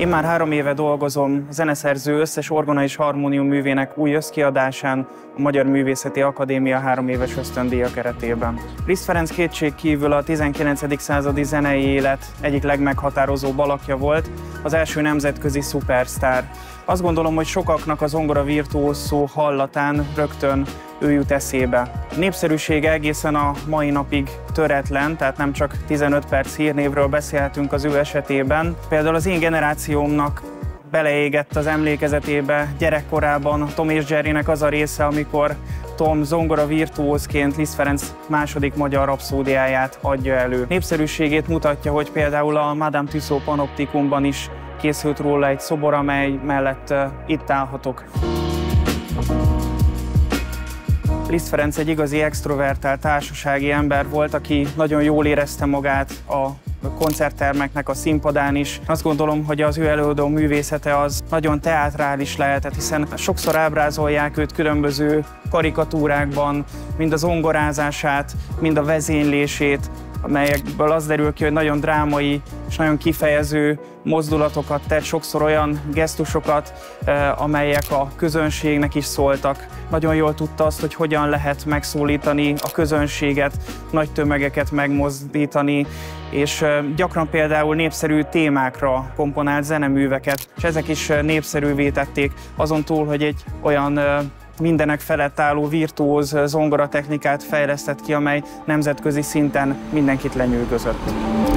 Én már 3 éve dolgozom a zeneszerző összes orgona és harmónium művének új összkiadásán, a Magyar Művészeti Akadémia 3 éves ösztöndíja keretében. Liszt Ferenc kétségkívül a 19. századi zenei élet egyik legmeghatározóbb alakja volt, az első nemzetközi szupersztár. Azt gondolom, hogy sokaknak a zongora virtuóz szó hallatán rögtön ő jut eszébe. A népszerűsége egészen a mai napig töretlen, tehát nem csak 15 perc hírnévről beszélhetünk az ő esetében. Például az én generációmnak beleégett az emlékezetébe gyerekkorában Tom és Jerrynek az a része, amikor Tom zongora virtuózként Liszt Ferenc második magyar rapszódiáját adja elő. Népszerűségét mutatja, hogy például a Madame Tussaud Panoptikumban is készült róla egy szobor, amely mellett itt állhatok. Liszt Ferenc egy igazi extrovertált társasági ember volt, aki nagyon jól érezte magát a koncerttermeknek a színpadán is. Azt gondolom, hogy az ő előadó művészete az nagyon teátrális lehetett, hiszen sokszor ábrázolják őt különböző karikatúrákban, mind a zongorázását, mind a vezénylését, amelyekből az derül ki, hogy nagyon drámai és nagyon kifejező mozdulatokat tett, sokszor olyan gesztusokat, amelyek a közönségnek is szóltak. Nagyon jól tudta azt, hogy hogyan lehet megszólítani a közönséget, nagy tömegeket megmozdítani, és gyakran például népszerű témákra komponált zeneműveket, és ezek is népszerűvé tették, azon túl, hogy egy olyan mindenek felett álló virtuóz zongoratechnikát fejlesztett ki, amely nemzetközi szinten mindenkit lenyűgözött.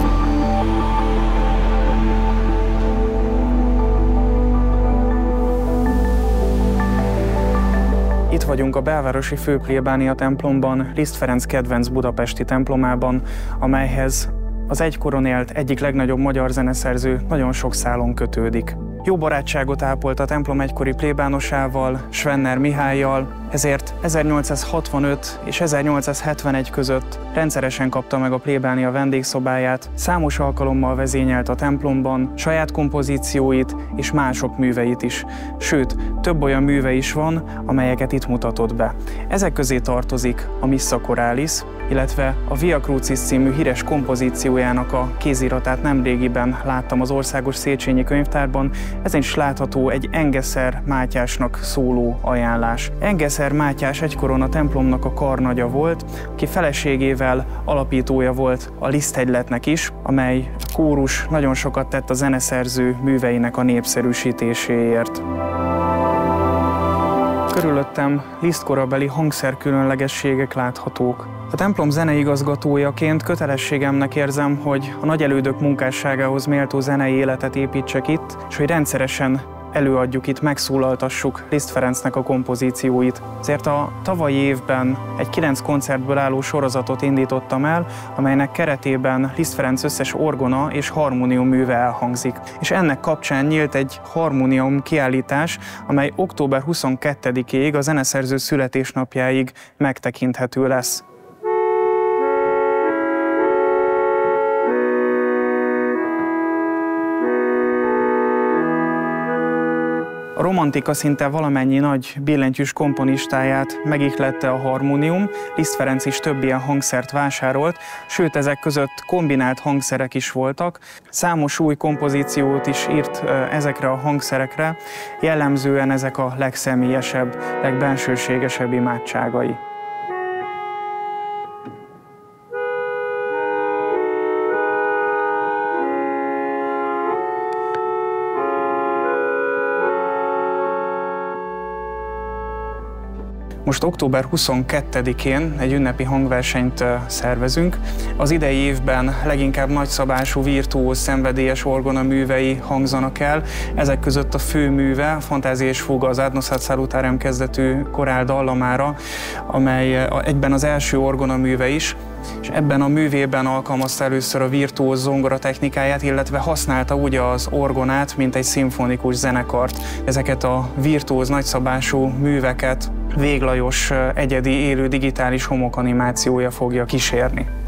Itt vagyunk a belvárosi főplébánia templomban, Liszt Ferenc kedvenc budapesti templomában, amelyhez az egykoron élt egyik legnagyobb magyar zeneszerző nagyon sok szálon kötődik. Jó barátságot ápolt a templom egykori plébánosával, Schwenner Mihállyal, ezért 1865 és 1871 között rendszeresen kapta meg a plébánia vendégszobáját, számos alkalommal vezényelt a templomban, saját kompozícióit és mások műveit is. Sőt, több olyan műve is van, amelyeket itt mutatott be. Ezek közé tartozik a Missa Choralis, illetve a Via Crucis című híres kompozíciójának a kéziratát nemrégiben láttam az Országos Széchenyi Könyvtárban. Ezen is látható egy Engeszer Mátyásnak szóló ajánlás. Engeszer Mátyás egykoron a templomnak a karnagya volt, aki feleségével alapítója volt a Liszt-hegyletnek is, amely kórus nagyon sokat tett a zeneszerző műveinek a népszerűsítéséért. Körülöttem Liszt korabeli hangszerkülönlegességek láthatók. A templom zeneigazgatójaként kötelességemnek érzem, hogy a nagyelődök munkásságához méltó zenei életet építsek itt, és hogy rendszeresen előadjuk itt, megszólaltassuk Liszt Ferencnek a kompozícióit. Ezért a tavalyi évben egy 9 koncertből álló sorozatot indítottam el, amelynek keretében Liszt Ferenc összes orgona és harmónium műve elhangzik. És ennek kapcsán nyílt egy harmónium kiállítás, amely október 22-ig, a zeneszerző születésnapjáig megtekinthető lesz. A romantika szinte valamennyi nagy billentyűs komponistáját megihlette a harmónium, Liszt Ferenc is több ilyen hangszert vásárolt, sőt ezek között kombinált hangszerek is voltak. Számos új kompozíciót is írt ezekre a hangszerekre, jellemzően ezek a legszemélyesebb, legbensőségesebb imádságai. Most október 22-én egy ünnepi hangversenyt szervezünk. Az idei évben leginkább nagyszabású, virtuóz, szenvedélyes orgona művei hangzanak el. Ezek között a főműve, a Fantázia és Fuga az Ad nos ad salutarem kezdetű korál dallamára, amely egyben az első orgona műve is, és ebben a művében alkalmazta először a virtuóz zongora technikáját, illetve használta úgy az orgonát, mint egy szimfonikus zenekart. Ezeket a virtuóz nagyszabású műveket Vég Lajos egyedi élő digitális homokanimációja fogja kísérni.